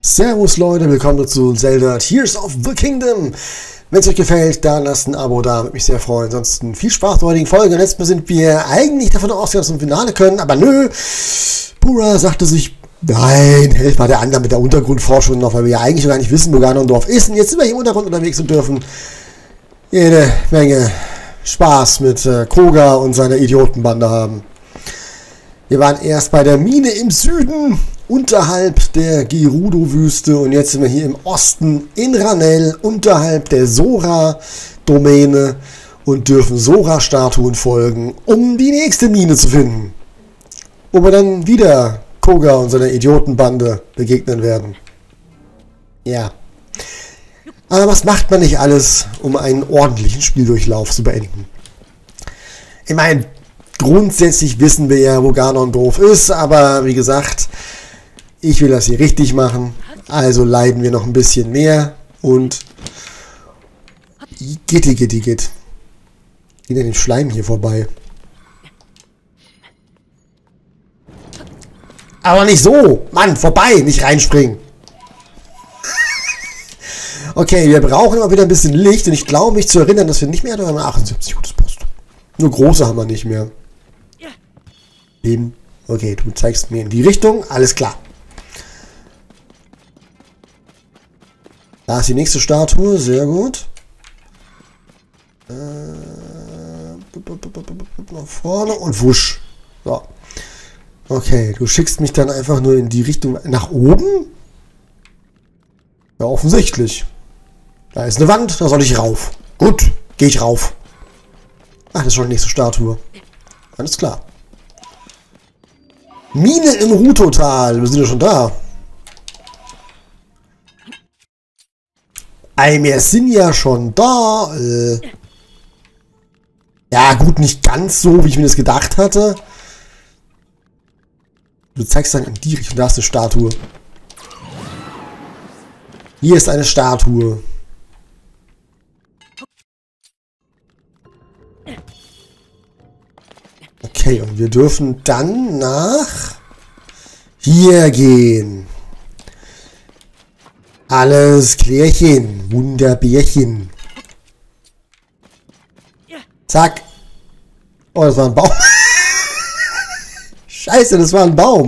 Servus Leute, willkommen zu Zelda Tears of the Kingdom. Wenn es euch gefällt, dann lasst ein Abo da, würde mich sehr freuen. Ansonsten viel Spaß bei der heutigen Folge. Letztes Mal sind wir eigentlich davon ausgegangen, dass wir zum Finale können, aber nö. Pura sagte sich, nein, helft mal der andere mit der Untergrundforschung noch, weil wir ja eigentlich noch gar nicht wissen, wo Ganondorf ist. Und jetzt sind wir hier im Untergrund unterwegs und dürfen jede Menge Spaß mit Koga und seiner Idiotenbande haben. Wir waren erst bei der Mine im Süden, unterhalb der Gerudo-Wüste, und jetzt sind wir hier im Osten in Ranel, unterhalb der Sora-Domäne, und dürfen Sora-Statuen folgen, um die nächste Mine zu finden. Wo wir dann wieder Koga und seiner Idiotenbande begegnen werden. Ja. Aber was macht man nicht alles, um einen ordentlichen Spieldurchlauf zu beenden? Ich meine, grundsätzlich wissen wir ja, wo Ganondorf ist, aber wie gesagt, ich will das hier richtig machen, also leiden wir noch ein bisschen mehr und geht. Geht an den Schleim hier vorbei. Aber nicht so! Mann, vorbei! Nicht reinspringen! Okay, wir brauchen immer wieder ein bisschen Licht und ich glaube mich zu erinnern, dass wir nicht mehr haben 78 gutes Post. Nur große haben wir nicht mehr. Eben. Okay, du zeigst mir in die Richtung. Alles klar. Da ist die nächste Statue. Sehr gut. Nach vorne und wusch. So. Okay, du schickst mich dann einfach nur in die Richtung nach oben? Ja, offensichtlich. Da ist eine Wand, da soll ich rauf. Gut, gehe ich rauf. Ach, das ist schon die nächste Statue. Alles klar. Mine im Rutotal. Wir sind ja schon da. Wir sind ja schon da. Ja, gut, nicht ganz so, wie ich mir das gedacht hatte. Du zeigst dann in die Richtung. Da ist eine Statue. Hier ist eine Statue. Okay, und wir dürfen dann nach hier gehen. Alles klärchen. Wunderbärchen. Zack. Oh, das war ein Baum. Scheiße, das war ein Baum.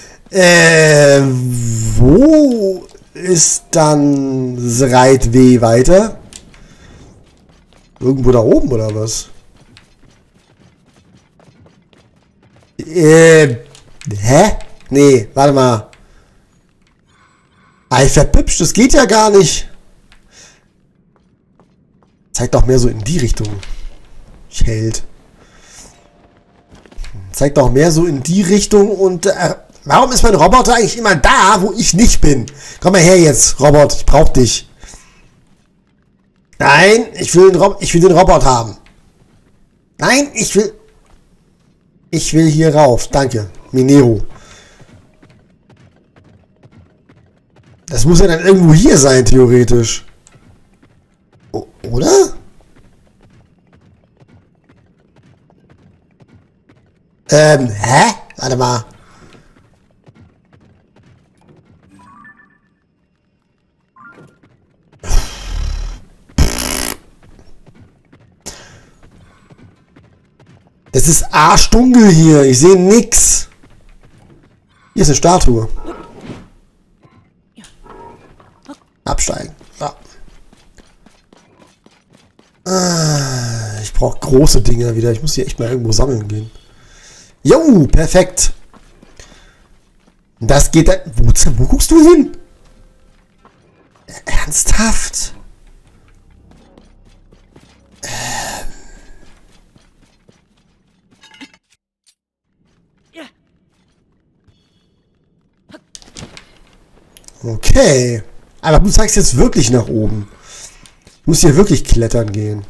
Wo ist dann Sreitweh weiter? Irgendwo da oben, oder was? Hä? Nee, warte mal. Ei, verpüpscht, das geht ja gar nicht. Zeig doch mehr so in die Richtung. Held. Zeig doch mehr so in die Richtung und... warum ist mein Roboter eigentlich immer da, wo ich nicht bin? Komm mal her jetzt, Robot, ich brauch dich. Nein, ich will den Roboter haben. Nein, ich will hier rauf. Danke. Minero. Das muss ja dann irgendwo hier sein, theoretisch. Oder? Hä? Warte mal. Das ist arschdunkel hier. Ich sehe nix. Hier ist eine Statue. Absteigen. Ja. Ich brauche große Dinger wieder. Ich muss hier echt mal irgendwo sammeln gehen. Jo, perfekt. Das geht dann... Wo guckst du hin? Ernsthaft? Okay. Aber du zeigst jetzt wirklich nach oben. Ich muss hier wirklich klettern gehen.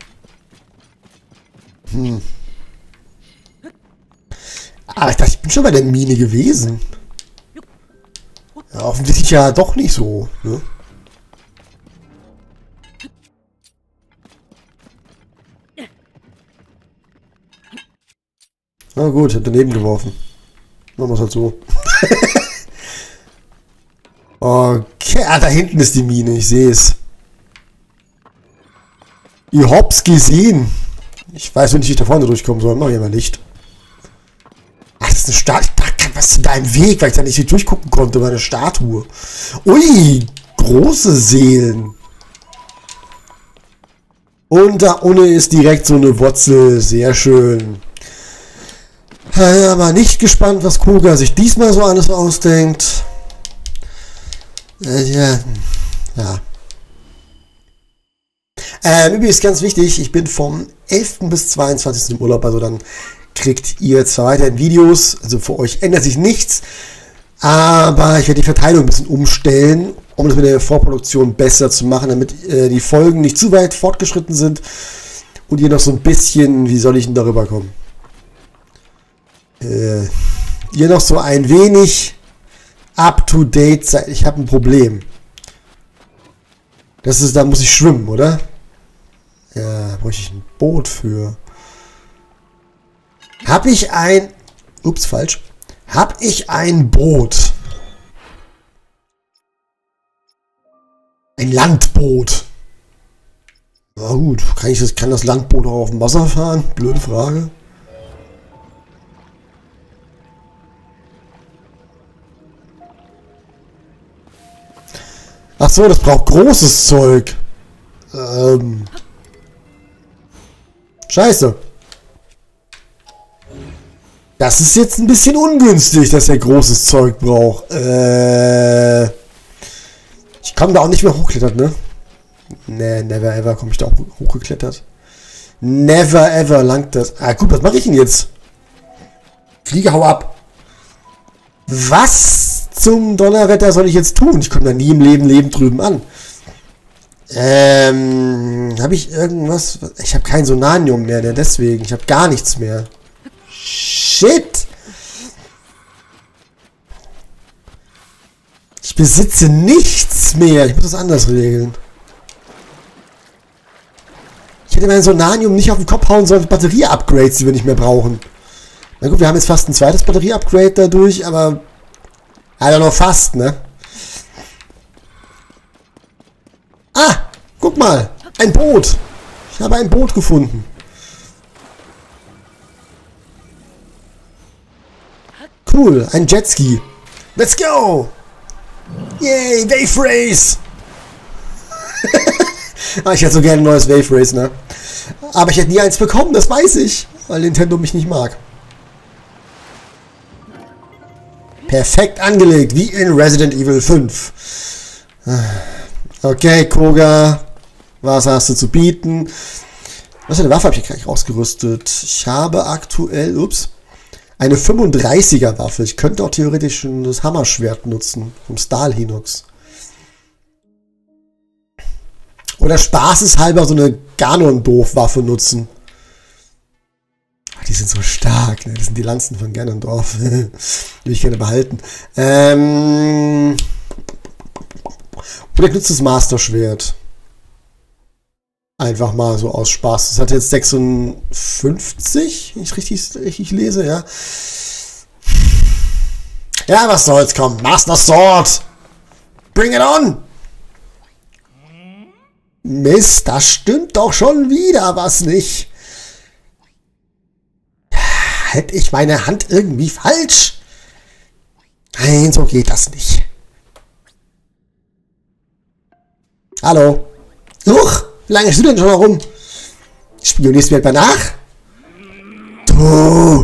Ah, ich dachte, ich bin schon bei der Mine gewesen. Ja, offensichtlich ja doch nicht so, ne? Na gut, ich hab daneben geworfen. Machen wir es halt so. Okay, ah, da hinten ist die Mine, ich sehe es. Ihr habt's gesehen. Ich weiß nicht, wie ich da vorne durchkommen soll. Mach ich mal nicht. Ach, das ist eine Statue. Ich dachte, was ist denn da im Weg, weil ich da nicht durchgucken konnte. War eine Statue. Ui, große Seelen. Und da unten ist direkt so eine Wurzel. Sehr schön. Aber nicht gespannt, was Koga sich diesmal so alles ausdenkt. Ja. Übrigens ganz wichtig, ich bin vom 11. bis 22. im Urlaub, also dann kriegt ihr zwar weiterhin Videos, also für euch ändert sich nichts, aber ich werde die Verteilung ein bisschen umstellen, um das mit der Vorproduktion besser zu machen, damit die Folgen nicht zu weit fortgeschritten sind und ihr noch so ein bisschen, wie soll ich denn darüber kommen? Ihr noch so ein wenig up-to-date seid. Ich habe ein Problem. Das ist, da muss ich schwimmen, oder? Ja, brauche ich ein Boot für. Habe ich ein... Ups, falsch. Habe ich ein Boot? Ein Landboot. Na gut, kann das Landboot auch auf dem Wasser fahren? Blöde Frage. Ach so, das braucht großes Zeug. Scheiße. Das ist jetzt ein bisschen ungünstig, dass er großes Zeug braucht. Ich komme da auch nicht mehr hochgeklettert, ne? Ne, never ever komme ich da auch hochgeklettert. Never ever langt das. Ah gut, was mache ich denn jetzt? Fliege, hau ab. Was zum Donnerwetter soll ich jetzt tun? Ich komme da nie im Leben drüben an. Habe ich irgendwas? Ich habe kein Sonanium mehr, ne? Deswegen. Ich habe gar nichts mehr. Shit! Ich besitze nichts mehr. Ich muss das anders regeln. Ich hätte mein Sonanium nicht auf den Kopf hauen sollen. Batterie-Upgrades, die wir nicht mehr brauchen. Na gut, wir haben jetzt fast ein zweites Batterie-Upgrade dadurch, aber... Also noch fast, ne? Ah! Guck mal! Ein Boot! Ich habe ein Boot gefunden. Cool, ein Jetski. Let's go! Yay, Wave Race! Ich hätte so gerne ein neues Wave Race, ne? Aber ich hätte nie eins bekommen, das weiß ich. Weil Nintendo mich nicht mag. Perfekt angelegt, wie in Resident Evil 5. Okay, Koga. Was hast du zu bieten? Was für eine Waffe habe ich hier gleich ausgerüstet? Ich habe aktuell, eine 35er Waffe. Ich könnte auch theoretisch das Hammerschwert nutzen. Vom Stahlhinox. Oder spaßeshalber so eine Ganon-Doof-Waffe nutzen. Ach, die sind so stark. Ne? Das sind die Lanzen von Ganondorf. Will ich gerne behalten. Oder ich nutze das Master-Schwert. Einfach mal so aus Spaß. Das hat jetzt 56, wenn ich richtig lese, ja. Ja, was soll's, komm. Master Sword! Bring it on! Mist, da stimmt doch schon wieder was nicht. Hätte ich meine Hand irgendwie falsch? Nein, so geht das nicht. Hallo? Huch! Wie lange stehst du denn schon herum? Spionierst du mir etwa nach? Du!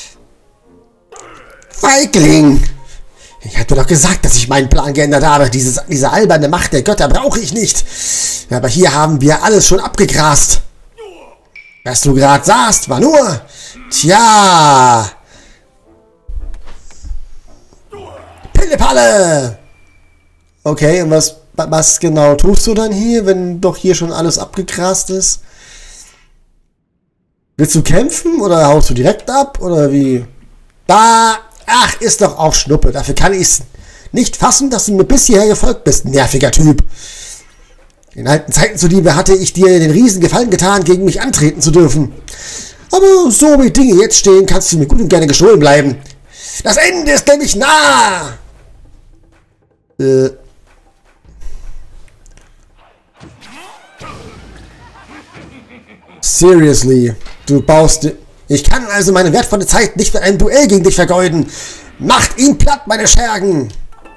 Feigling! Ich hatte doch gesagt, dass ich meinen Plan geändert habe. Diese alberne Macht der Götter brauche ich nicht. Ja, aber hier haben wir alles schon abgegrast. Was du gerade sahst, war nur... Tja... Pillepalle! Okay, und was genau tust du dann hier, wenn doch hier schon alles abgegrast ist? Willst du kämpfen oder haust du direkt ab oder wie? Ach, ist doch auch Schnuppe. Dafür kann ich es nicht fassen, dass du mir bis hierher gefolgt bist, nerviger Typ. In alten Zeiten zuliebe hatte ich dir den riesen Gefallen getan, gegen mich antreten zu dürfen. Aber so wie Dinge jetzt stehen, kannst du mir gut und gerne gestohlen bleiben. Das Ende ist nämlich nah! Seriously, du baust... Ich kann also meine wertvolle Zeit nicht für ein Duell gegen dich vergeuden. Macht ihn platt, meine Schergen!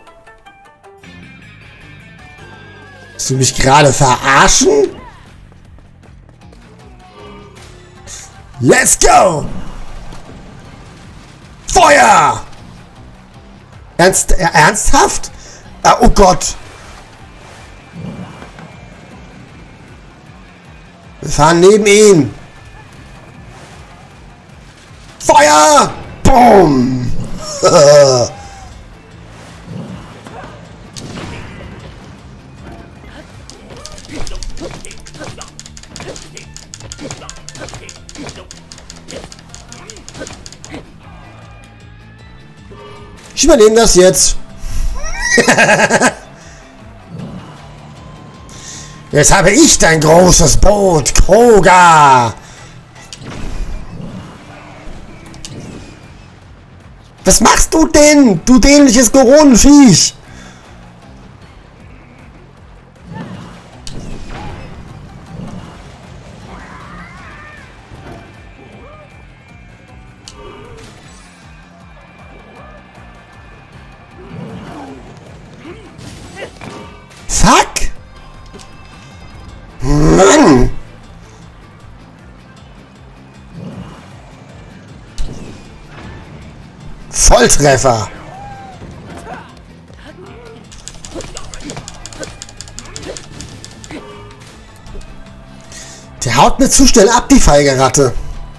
Willst du mich gerade verarschen? Let's go! Feuer! Ernsthaft? Ah, oh Gott! Wir fahren neben ihn! Feuer! Boom! Ich übernehme das jetzt. Jetzt habe ich dein großes Boot, Kroga. Was machst du denn, du dämliches Goronenviech? Fuck! Mann! Volltreffer! Der haut mir zu schnell ab, die feige Ratte.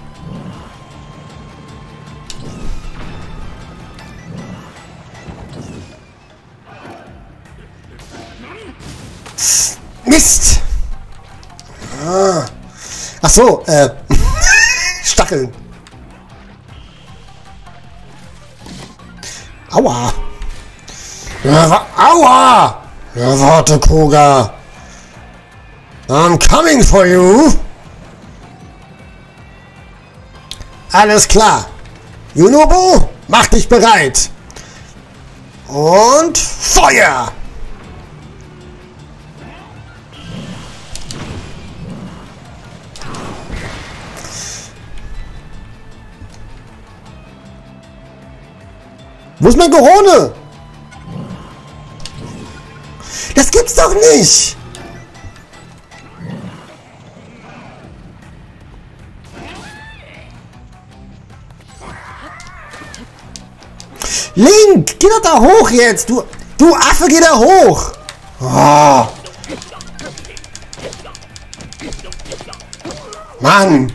Mist! Ah. Ach so, Stacheln. Aua! Ja, aua! Ja, warte, Koga. I'm coming for you. Alles klar. Junobo, mach dich bereit. Und Feuer! Wo ist mein Gorone? Das gibt's doch nicht! Link, geh doch da hoch jetzt! Du Affe, geh da hoch! Oh. Mann!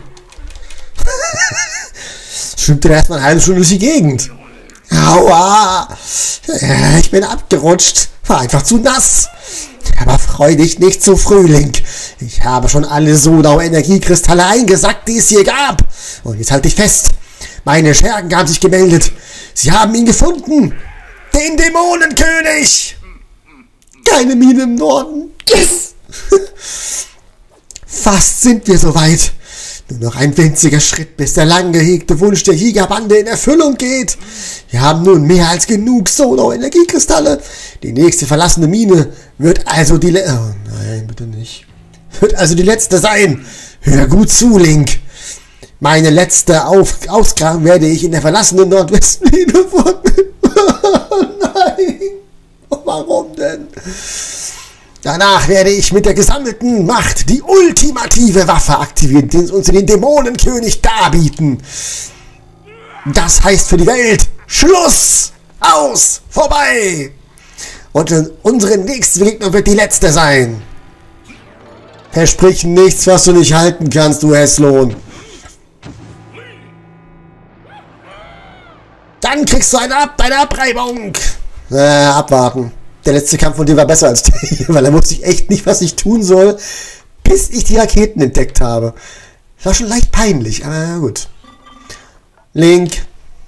Schwimmt dir erstmal eine halbe Stunde durch die Gegend. Aua! Ich bin abgerutscht. War einfach zu nass. Aber freu dich nicht zu früh, Link. Ich habe schon alle Sonau-Energiekristalle eingesackt, die es hier gab. Und jetzt halt dich fest. Meine Schergen haben sich gemeldet. Sie haben ihn gefunden. Den Dämonenkönig. Keine Mine im Norden. Yes! Fast sind wir soweit. Nur noch ein winziger Schritt, bis der lang gehegte Wunsch der Jägerbande in Erfüllung geht. Wir haben nun mehr als genug Sonau-Energiekristalle. Die nächste verlassene Mine wird also die oh nein, bitte nicht. Wird also die letzte sein. Hör gut zu, Link. Meine letzte Ausgrabung werde ich in der verlassenen Nordwestmine vornehmen. Oh nein. Warum denn? Danach werde ich mit der gesammelten Macht die ultimative Waffe aktivieren, die uns den Dämonenkönig darbieten. Das heißt für die Welt Schluss, aus, vorbei. Und unsere nächste Begegnung wird die letzte sein. Versprich nichts, was du nicht halten kannst, du Hässlohn. Dann kriegst du eine Abreibung. Abwarten. Der letzte Kampf von dir war besser als der hier, weil da wusste ich echt nicht, was ich tun soll, bis ich die Raketen entdeckt habe. Das war schon leicht peinlich, aber gut. Link.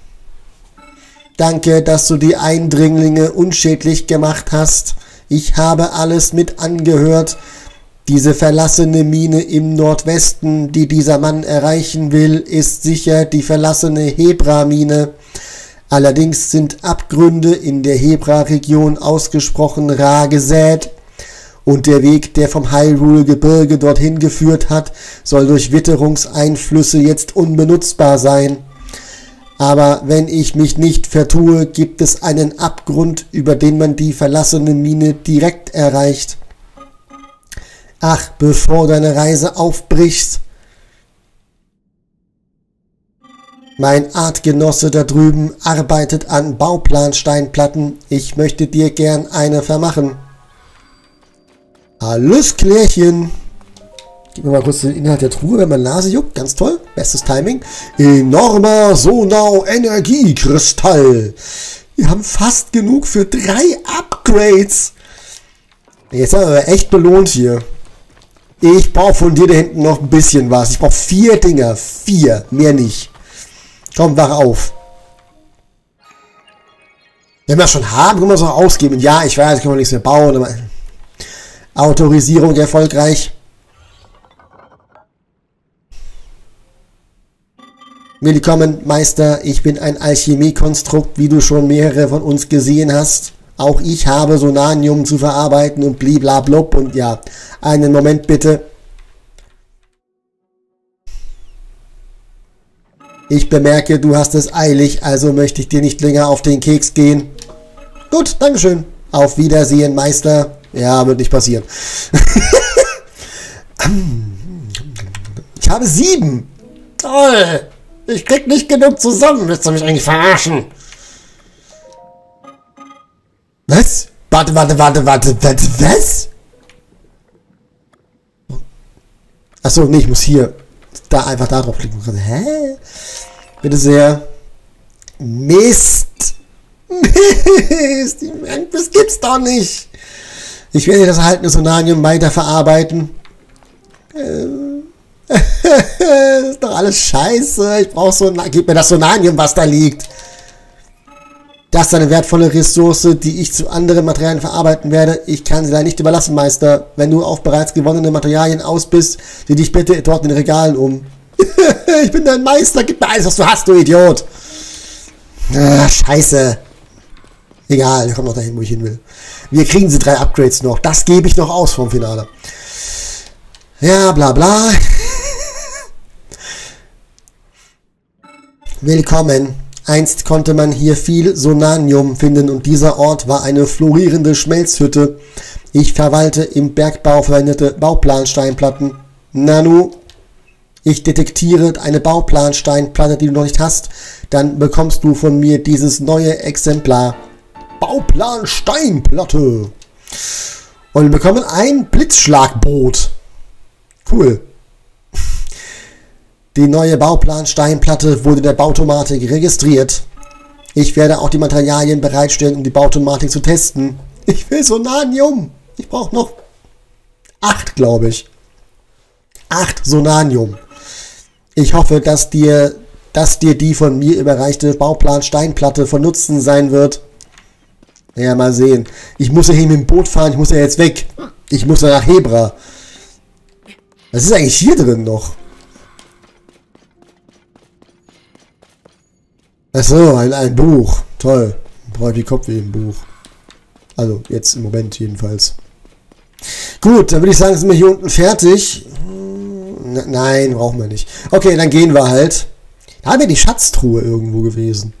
Danke, dass du die Eindringlinge unschädlich gemacht hast. Ich habe alles mit angehört. Diese verlassene Mine im Nordwesten, die dieser Mann erreichen will, ist sicher die verlassene Hebra-Mine. Allerdings sind Abgründe in der Hebra-Region ausgesprochen rar gesät und der Weg, der vom Hyrule-Gebirge dorthin geführt hat, soll durch Witterungseinflüsse jetzt unbenutzbar sein. Aber wenn ich mich nicht vertue, gibt es einen Abgrund, über den man die verlassene Mine direkt erreicht. Ach, bevor deine Reise aufbrichst. Mein Artgenosse da drüben arbeitet an Bauplansteinplatten. Ich möchte dir gern eine vermachen. Alles klärchen. Gib mir mal kurz den Inhalt der Truhe, wenn meine Nase juckt. Ganz toll. Bestes Timing. Enormer Sonau-Energiekristall. Wir haben fast genug für 3 Upgrades. Jetzt haben wir aber echt belohnt hier. Ich brauche von dir da hinten noch ein bisschen was. Ich brauche 4 Dinger. 4. Mehr nicht. Komm, wach auf. Wenn wir das schon haben, können wir es auch ausgeben. Ja, ich weiß, können wir nichts mehr bauen. Aber Autorisierung erfolgreich. Willkommen, Meister. Ich bin ein Alchemiekonstrukt, wie du schon mehrere von uns gesehen hast. Auch ich habe Sonanium zu verarbeiten und bliblablub. Und ja, einen Moment bitte. Ich bemerke, du hast es eilig, also möchte ich dir nicht länger auf den Keks gehen. Gut, Dankeschön. Auf Wiedersehen, Meister. Ja, wird nicht passieren. Ich habe 7. Toll. Ich krieg nicht genug zusammen. Willst du mich eigentlich verarschen? Was? Warte, was? Achso, nee, ich muss hier da einfach da drauf klicken. Hä? Bitte sehr. Mist. Mist. Das gibt's doch nicht. Ich werde das erhaltene Sonanium weiterverarbeiten. Das ist doch alles scheiße. Ich brauche so... Gib mir das Sonanium, was da liegt. Das ist eine wertvolle Ressource, die ich zu anderen Materialien verarbeiten werde. Ich kann sie leider nicht überlassen, Meister. Wenn du auf bereits gewonnene Materialien aus bist, sieh dich bitte dort in den Regalen um. Ich bin dein Meister. Gib mir alles, was du hast, du Idiot. Ah, scheiße. Egal, ich komme noch dahin, wo ich hin will. Wir kriegen diese 3 Upgrades noch. Das gebe ich noch aus vom Finale. Ja, bla bla. Willkommen. Einst konnte man hier viel Sonanium finden und dieser Ort war eine florierende Schmelzhütte. Ich verwalte im Bergbau verwendete Bauplansteinplatten. Nanu, ich detektiere eine Bauplansteinplatte, die du noch nicht hast. Dann bekommst du von mir dieses neue Exemplar. Bauplansteinplatte. Und wir bekommen ein Blitzschlagboot. Cool. Die neue Bauplansteinplatte wurde der Bautomatik registriert. Ich werde auch die Materialien bereitstellen, um die Bautomatik zu testen. Ich will Sonanium. Ich brauche noch 8, glaube ich. 8 Sonanium. Ich hoffe, dass dir die von mir überreichte Bauplansteinplatte von Nutzen sein wird. Ja, mal sehen. Ich muss ja hier mit dem Boot fahren. Ich muss ja jetzt weg. Ich muss ja nach Hebra. Was ist eigentlich hier drin noch? Achso, ein Buch. Toll. Brauche ich die Kopfweh im Buch. Also, jetzt im Moment jedenfalls. Gut, dann würde ich sagen, sind wir hier unten fertig. Nein, brauchen wir nicht. Okay, dann gehen wir halt. Da wäre die Schatztruhe irgendwo gewesen.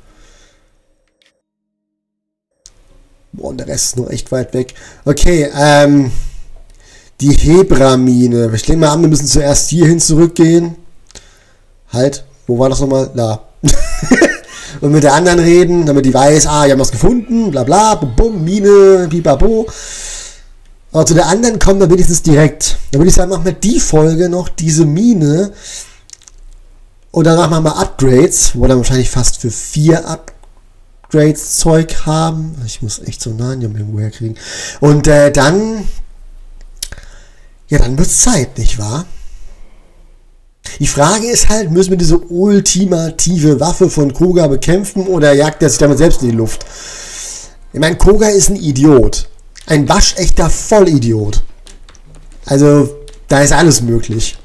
Boah, und der Rest ist nur echt weit weg. Okay, die Hebra-Mine. Ich denke mal an, wir müssen zuerst hierhin zurückgehen. Halt, wo war das nochmal? Da. Und mit der anderen reden, damit die weiß, ah, wir haben was gefunden, bla bla, bum, bum, Mine, bibabo. Aber zu der anderen kommen wir wenigstens direkt. Dann würde ich sagen, machen wir die Folge noch, diese Mine. Und danach machen wir Upgrades, wo wir dann wahrscheinlich fast für 4 Upgrades Zeug haben. Ich muss echt so Sonanium irgendwo herkriegen. Und dann, ja, dann wird es Zeit, nicht wahr? Die Frage ist halt, müssen wir diese ultimative Waffe von Koga bekämpfen oder jagt er sich damit selbst in die Luft? Ich meine, Koga ist ein Idiot. Ein waschechter Vollidiot. Also, da ist alles möglich.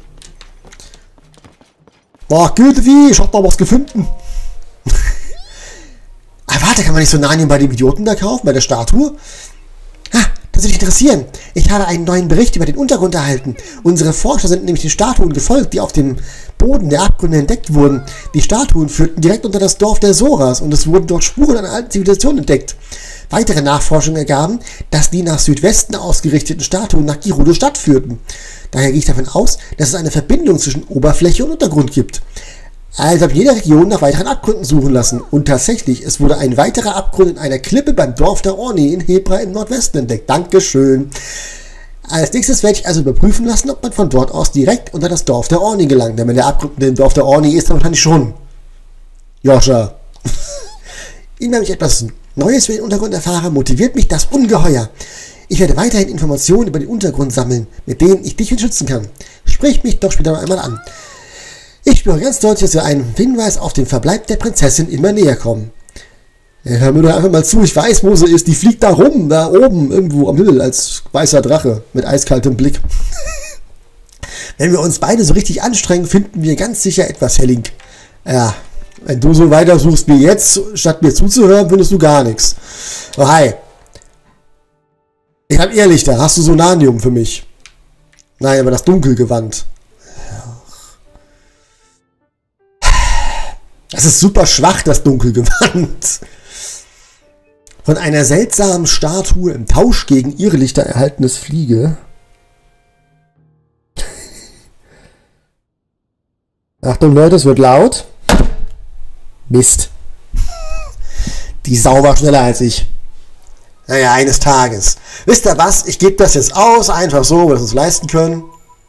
Boah, Güte wie, ich hab da was gefunden. Warte, kann man nicht Sonanium bei dem Idioten da kaufen, bei der Statue? Ah, das würde dich interessieren. Ich habe einen neuen Bericht über den Untergrund erhalten. Unsere Forscher sind nämlich den Statuen gefolgt, die auf dem Boden der Abgründe entdeckt wurden. Die Statuen führten direkt unter das Dorf der Soras und es wurden dort Spuren einer alten Zivilisation entdeckt. Weitere Nachforschungen ergaben, dass die nach Südwesten ausgerichteten Statuen nach Gerudo Stadt führten. Daher gehe ich davon aus, dass es eine Verbindung zwischen Oberfläche und Untergrund gibt. Also habe jede Region nach weiteren Abgründen suchen lassen. Und tatsächlich, es wurde ein weiterer Abgrund in einer Klippe beim Dorf der Orni in Hebra im Nordwesten entdeckt. Dankeschön. Als nächstes werde ich also überprüfen lassen, ob man von dort aus direkt unter das Dorf der Orni gelangt. Denn wenn der Abgrund im Dorf der Orni ist, dann wahrscheinlich schon. Joscha. Immer wenn ich etwas Neues über den Untergrund erfahre, motiviert mich das ungeheuer. Ich werde weiterhin Informationen über den Untergrund sammeln, mit denen ich dich schützen kann. Sprich mich doch später noch einmal an. Ich spüre ganz deutlich, dass wir einen Hinweis auf den Verbleib der Prinzessin immer näher kommen. Ja, hör mir doch einfach mal zu, ich weiß, wo sie ist. Die fliegt da rum, da oben, irgendwo am Himmel, als weißer Drache, mit eiskaltem Blick. Wenn wir uns beide so richtig anstrengen, finden wir ganz sicher etwas, Helling. Ja, wenn du so weiter suchst wie jetzt, statt mir zuzuhören, findest du gar nichts. Oh, hi. Ich hab Irrlichter. Hast du Sonanium für mich? Nein, aber das Dunkelgewand. Das ist super schwach, das Dunkelgewand. Von einer seltsamen Statue im Tausch gegen Irrlichter erhaltenes Fliege. Achtung Leute, es wird laut. Mist. Die Sau war schneller als ich. Naja, eines Tages. Wisst ihr was? Ich gebe das jetzt aus, einfach so, weil wir es uns leisten können.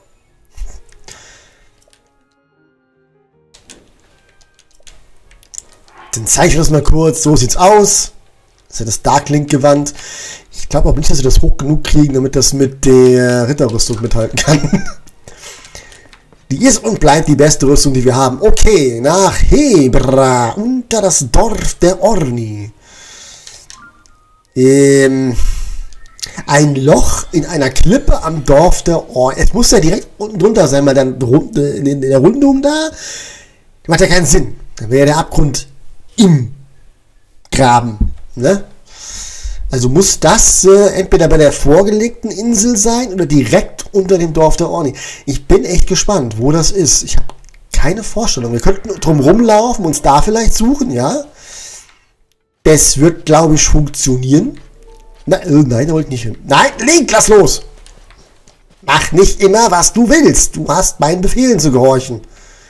Dann zeige ich das mal kurz. So sieht's aus. Das ist ja das Darklink-Gewand. Ich glaube auch nicht, dass wir das hoch genug kriegen, damit das mit der Ritterrüstung mithalten kann. Die ist und bleibt die beste Rüstung, die wir haben. Okay, nach Hebra, unter das Dorf der Orni. Ein Loch in einer Klippe am Dorf der Orni. Es muss ja direkt unten drunter sein, weil dann in der Rundung da macht ja keinen Sinn. Dann wäre der Abgrund im Graben. Ne? Also muss das entweder bei der vorgelegten Insel sein oder direkt unter dem Dorf der Orni. Ich bin echt gespannt, wo das ist. Ich habe keine Vorstellung. Wir könnten drum rumlaufen, uns da vielleicht suchen, ja? Das wird, glaube ich, funktionieren. Nein, da wollte ich nicht hin. Nein, Link, lass los! Mach nicht immer, was du willst. Du hast meinen Befehlen zu gehorchen.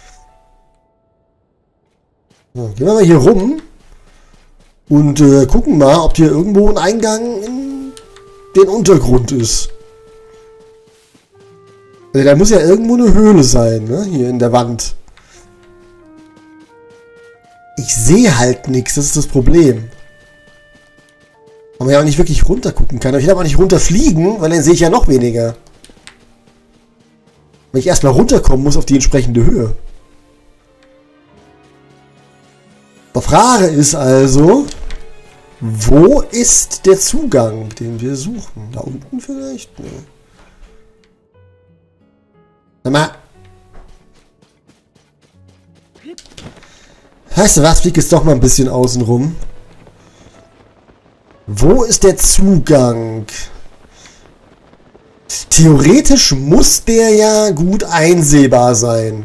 So, gehen wir mal hier rum. Und gucken mal, ob hier irgendwo ein Eingang in den Untergrund ist. Also da muss ja irgendwo eine Höhle sein, ne? Hier in der Wand. Ich sehe halt nichts, das ist das Problem. Und man ja auch nicht wirklich runter gucken kann. Aber ich will aber nicht runterfliegen, weil dann sehe ich ja noch weniger. Wenn ich erstmal runterkommen muss auf die entsprechende Höhe. Die Frage ist also, wo ist der Zugang, den wir suchen? Da unten vielleicht? Nee. Sag mal. Weißt du was, flieg jetzt doch mal ein bisschen außen rum. Wo ist der Zugang? Theoretisch muss der ja gut einsehbar sein.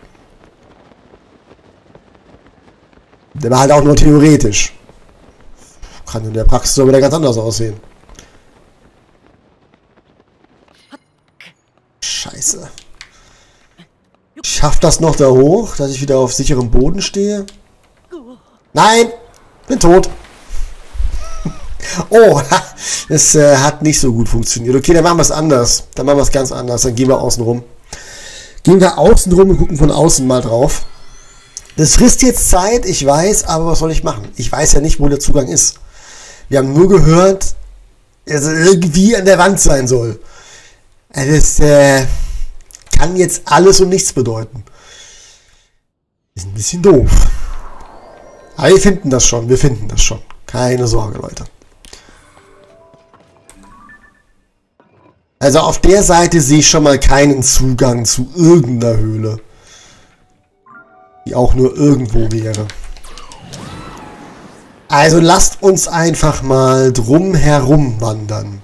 Der war halt auch nur theoretisch. Kann in der Praxis aber wieder ganz anders aussehen. Scheiße. Schafft das noch da hoch, dass ich wieder auf sicherem Boden stehe? Nein! Bin tot. Oh, das hat nicht so gut funktioniert. Okay, dann machen wir es anders. Dann machen wir es ganz anders. Dann gehen wir außen rum. Gehen wir außen rum und gucken von außen mal drauf. Das frisst jetzt Zeit, ich weiß, aber was soll ich machen? Ich weiß ja nicht, wo der Zugang ist. Wir haben nur gehört, dass er irgendwie an der Wand sein soll. Das kann jetzt alles und nichts bedeuten. Ist ein bisschen doof. Aber wir finden das schon, Keine Sorge, Leute. Also auf der Seite sehe ich schon mal keinen Zugang zu irgendeiner Höhle. Die auch nur irgendwo wäre. Also lasst uns einfach mal drum herum wandern.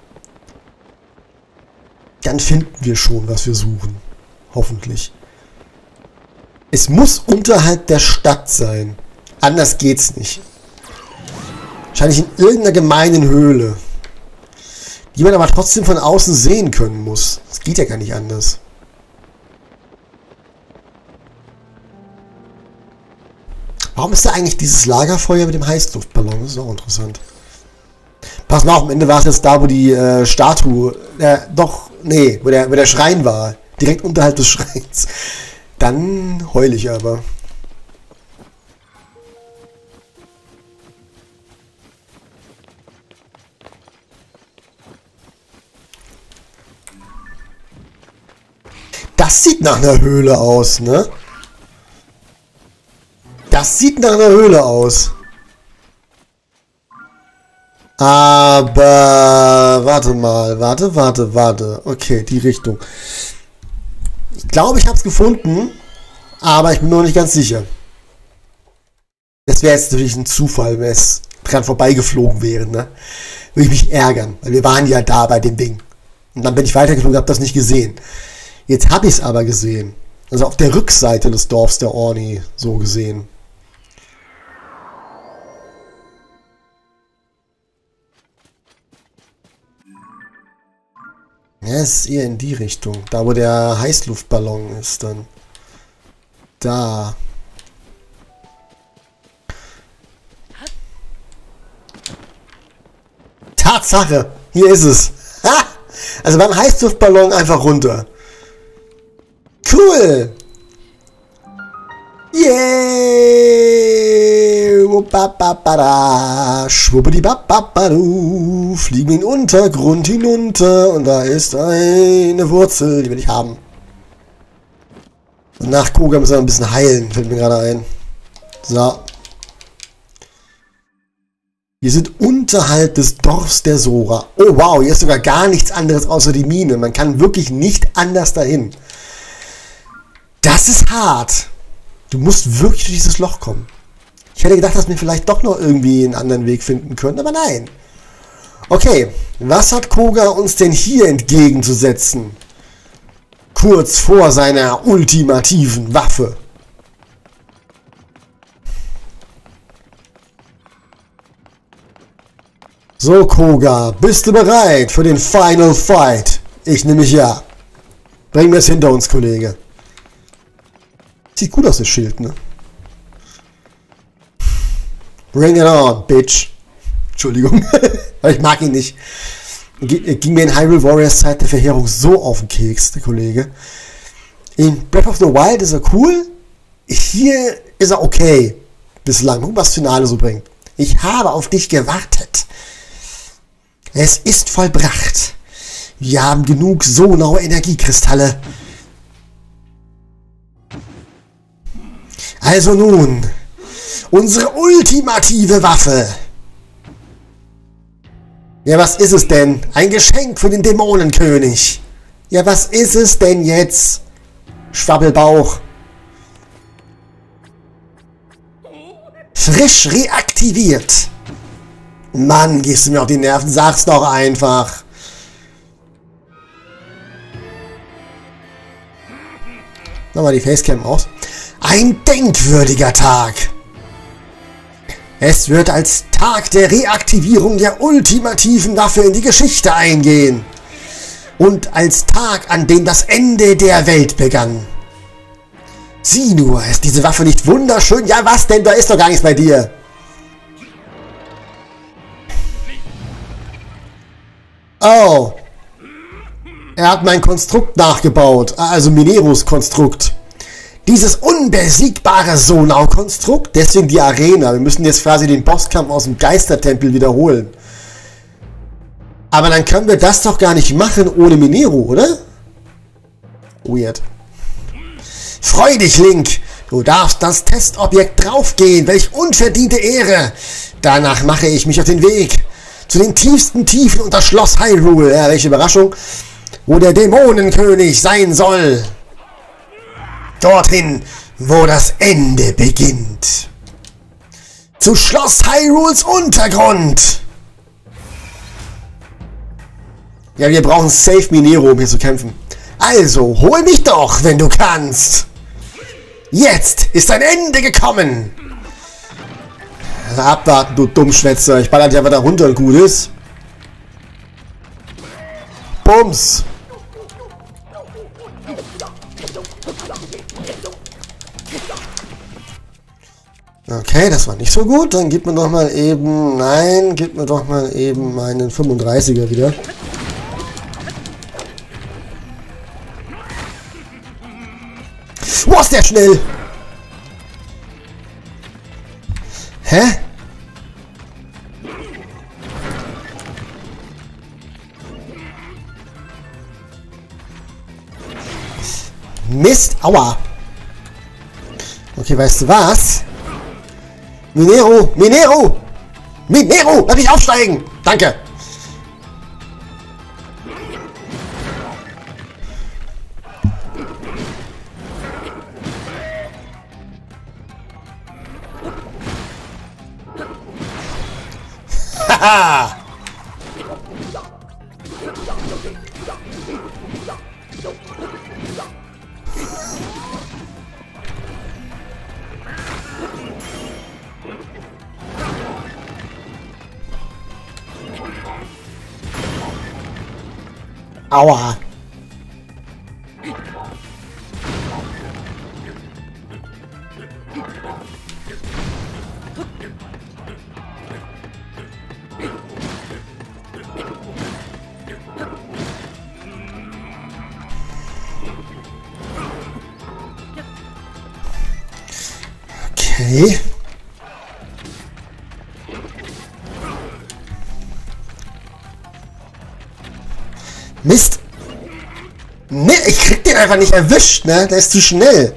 Dann finden wir schon, was wir suchen. Hoffentlich. Es muss unterhalb der Stadt sein. Anders geht's nicht. Wahrscheinlich in irgendeiner gemeinen Höhle. Die man aber trotzdem von außen sehen können muss. Das geht ja gar nicht anders. Warum ist da eigentlich dieses Lagerfeuer mit dem Heißluftballon? Das ist auch interessant. Pass mal auf, am Ende war es jetzt da, wo die Statue... wo der Schrein war. Direkt unterhalb des Schreins. Dann heul ich aber. Das sieht nach einer Höhle aus, ne? Das sieht nach einer Höhle aus. Aber... Warte mal. Warte. Okay, die Richtung. Ich glaube, ich habe es gefunden. Aber ich bin mir noch nicht ganz sicher. Das wäre jetzt natürlich ein Zufall, wenn es dran vorbeigeflogen wäre, ne? Würde ich mich ärgern. Weil wir waren ja da bei dem Ding. Und dann bin ich weitergeflogen und habe das nicht gesehen. Jetzt habe ich es aber gesehen. Also auf der Rückseite des Dorfs der Orni so gesehen. Ja, es ist eher in die Richtung. Da, wo der Heißluftballon ist dann. Da. Tatsache! Hier ist es. Ha! Also beim Heißluftballon einfach runter. Cool! Yeah! Schwuppdibabbabadu. Fliegen in den Untergrund hinunter und da ist eine Wurzel, die will ich haben. Und nach Koga müssen wir ein bisschen heilen, fällt mir gerade ein. So. Wir sind unterhalb des Dorfs der Sora. Oh wow, hier ist sogar gar nichts anderes außer die Mine. Man kann wirklich nicht anders dahin. Das ist hart. Du musst wirklich durch dieses Loch kommen. Ich hätte gedacht, dass wir vielleicht doch noch irgendwie einen anderen Weg finden können, aber nein. Okay, was hat Koga uns denn hier entgegenzusetzen? Kurz vor seiner ultimativen Waffe. So, Koga, bist du bereit für den Final Fight? Ich nehme mich ja. Bring mir es hinter uns, Kollege. Sieht gut aus, das Schild, ne? Bring it on, bitch. Entschuldigung, aber ich mag ihn nicht. Ging mir in Hyrule Warriors Zeit der Verheerung so auf den Keks, der Kollege. In Breath of the Wild ist er cool. Hier ist er okay. Bislang. Guck, was das Finale so bringt. Ich habe auf dich gewartet. Es ist vollbracht. Wir haben genug Sonau Energiekristalle. Also nun, unsere ultimative Waffe. Ja, was ist es denn? Ein Geschenk für den Dämonenkönig. Ja, was ist es denn jetzt? Schwabbelbauch. Frisch reaktiviert. Mann, gehst du mir auf die Nerven, sag's doch einfach. Nochmal die Facecam aus. Ein denkwürdiger Tag. Es wird als Tag der Reaktivierung der ultimativen Waffe in die Geschichte eingehen. Und als Tag, an dem das Ende der Welt begann. Sieh nur, ist diese Waffe nicht wunderschön? Ja, was denn? Da ist doch gar nichts bei dir. Oh. Er hat mein Konstrukt nachgebaut. Also Mineros Konstrukt. Dieses unbesiegbare Sonau-Konstrukt. Deswegen die Arena. Wir müssen jetzt quasi den Bosskampf aus dem Geistertempel wiederholen. Aber dann können wir das doch gar nicht machen ohne Minero, oder? Weird. Freu dich, Link. Du darfst das Testobjekt draufgehen. Welch unverdiente Ehre. Danach mache ich mich auf den Weg zu den tiefsten Tiefen unter Schloss Hyrule. Ja, welche Überraschung. Wo der Dämonenkönig sein soll. Dorthin, wo das Ende beginnt. zu Schloss Hyrules Untergrund. Ja, wir brauchen safe Minero, um hier zu kämpfen. Also, hol mich doch, wenn du kannst. Jetzt ist ein Ende gekommen. Abwarten, du Dummschwätzer. Ich baller dich einfach da runter und gut ist. Bums. Okay, das war nicht so gut. Dann gib mir doch mal eben... Nein, gib mir doch mal eben meinen 35er wieder. Boah, ist der schnell! Hä? Mist! Aua! Okay, weißt du was? Minero! Minero! Minero! Lass mich aufsteigen! Danke! Haha! Aua! Okay. Mist! Ne, ich krieg den einfach nicht erwischt, ne? Der ist zu schnell.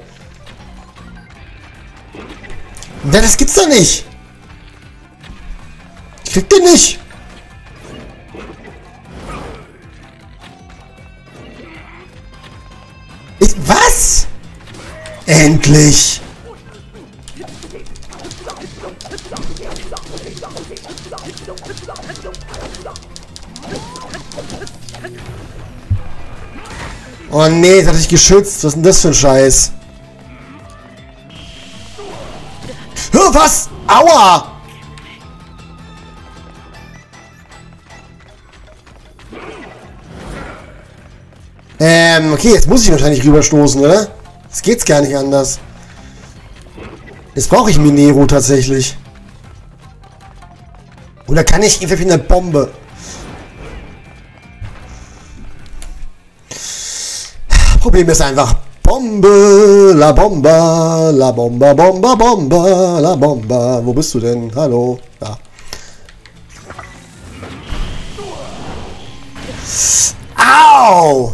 Ne, das gibt's doch nicht. Ich krieg den nicht. Was? Endlich! Oh nee, das hat dich geschützt. Was ist denn das für ein Scheiß? Was? Aua! Okay, jetzt muss ich wahrscheinlich rüberstoßen, oder? Jetzt geht's gar nicht anders. Jetzt brauche ich Minero tatsächlich. Oder kann ich einfach eine Bombe? Problem ist einfach Bombe, la Bomba, la Bomba, Bomba, Bomba, la Bomba. Wo bist du denn? Hallo? Da. Au!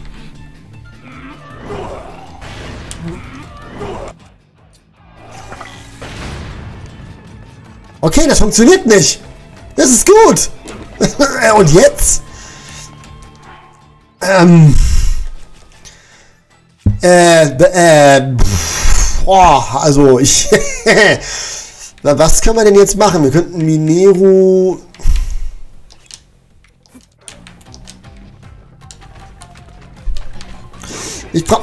Okay, das funktioniert nicht. Das ist gut. Und jetzt? Also ich... Was können wir denn jetzt machen? Wir könnten Minero... Ich brauch...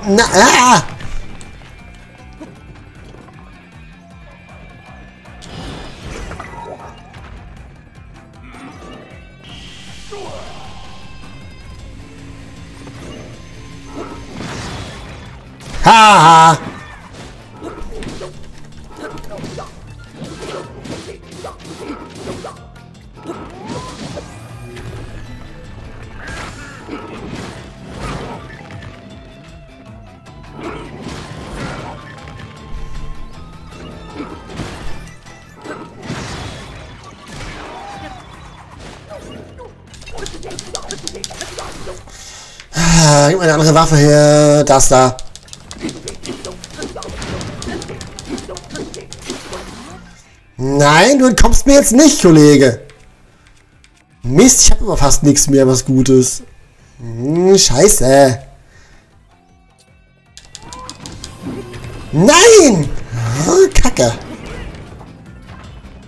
Haha! Gib mir eine andere Waffe her. Das da. Nein, du entkommst mir jetzt nicht, Kollege. Mist, ich habe aber fast nichts mehr, was Gutes. Scheiße. Nein! Oh, Kacke.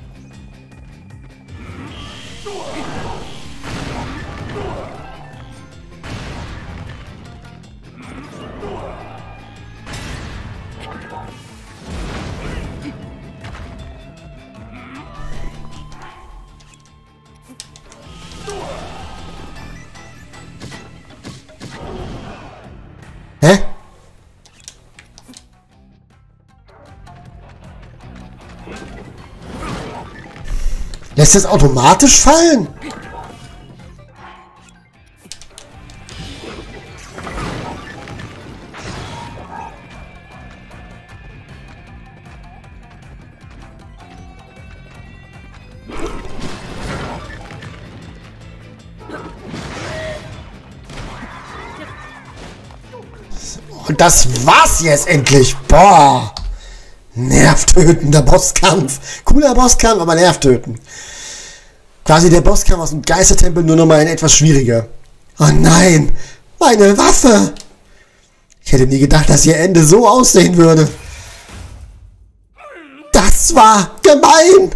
Hä? Lässt das automatisch fallen? Und das war's jetzt endlich. Boah. Nervtötender Bosskampf. Cooler Bosskampf, aber nervtötend. Quasi der Bosskampf aus dem Geistertempel, nur nochmal ein etwas schwieriger. Oh nein, meine Waffe. Ich hätte nie gedacht, dass ihr Ende so aussehen würde. Das war gemein.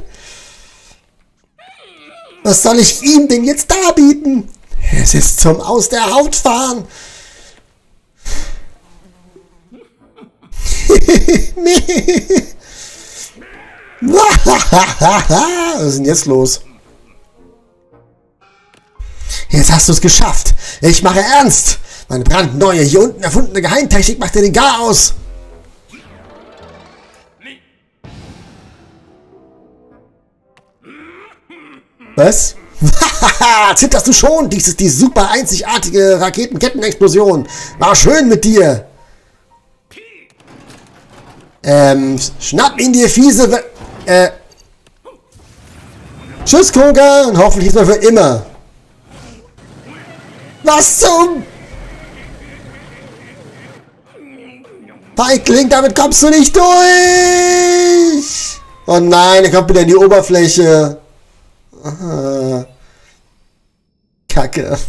Was soll ich ihm denn jetzt darbieten? Es ist zum Aus der Haut fahren. Was ist denn jetzt los? Jetzt hast du es geschafft. Ich mache ernst. Meine brandneue, hier unten erfundene Geheimtechnik macht dir den Garaus. Was? Zitterst du schon? Dies ist die super einzigartige Raketenkettenexplosion. War schön mit dir. Schnapp ihn dir, fiese... Tschüss, Koga, und hoffentlich mal für immer. Was zum... Feigling, damit kommst du nicht durch! Oh nein, er kommt wieder in die Oberfläche. Aha. Kacke.